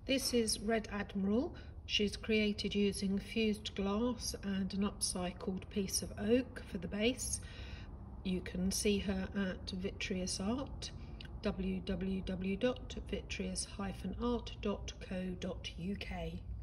This is Red Admiral. She's created using fused glass and an upcycled piece of oak for the base. You can see her at Vitreus Art, www.vitreus-art.co.uk.